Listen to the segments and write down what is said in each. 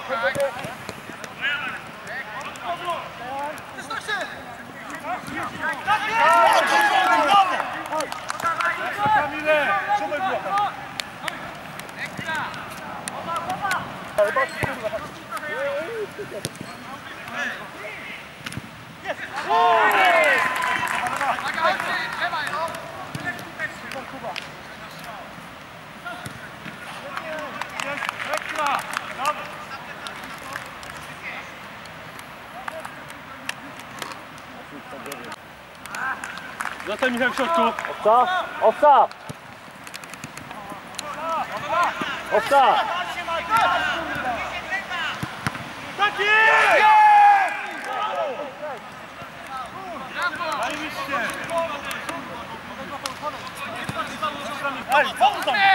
Kamile, trzymaj głowę. Zostań Michał w środku. Owca! Owca! Owca! Tak jest! Zajebiście! Ej, pomóż tam!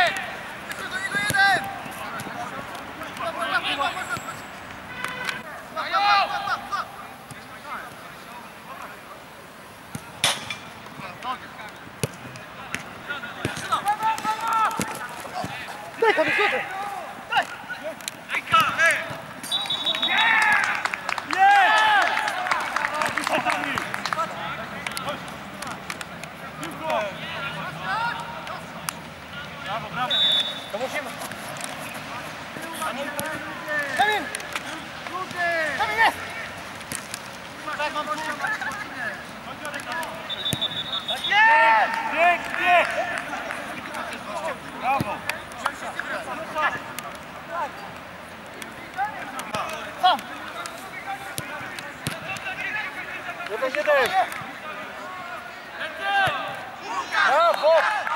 Daj, chodź, chodź! Brawo, brawo! To musimy! Kamil! Kamil jest! Tak, mam Tak jest! Pięknie! Brawo! Sam! Jeden, jeden! Brawo!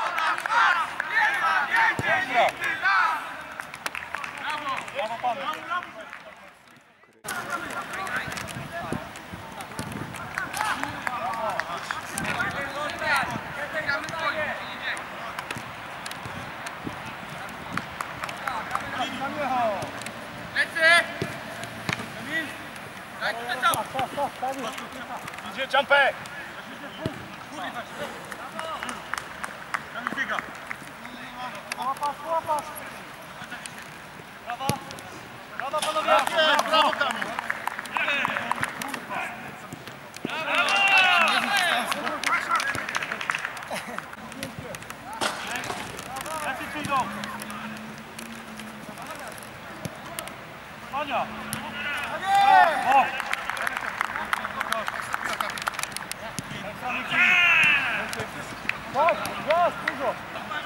Brawo panu! Idzie jumpek! Biega! Łapasz! Brawo! Brawo panowie! Brawo Kamil! Lepiej przyjdą! Ania! O! Chodź, raz, dużo!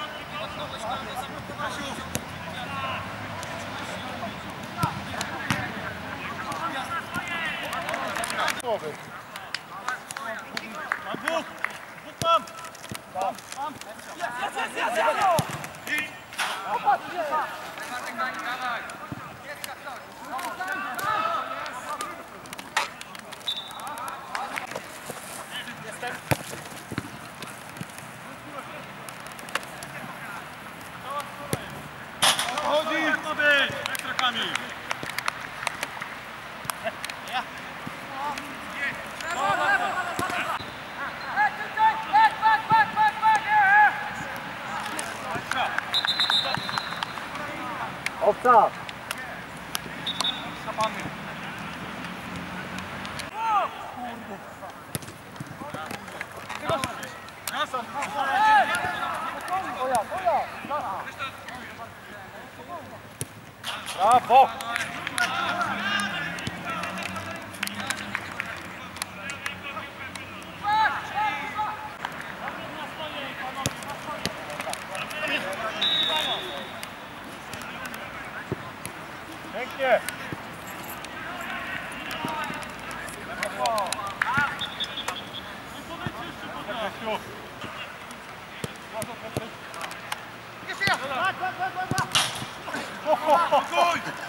Mam dwóch! Dwóch mam! Mam! Jestem. Chodzi! Jak to być? Ekstra Kamil! Owca! Zapany! Jasam! Brawo! Pięknie! Jeszcze ja!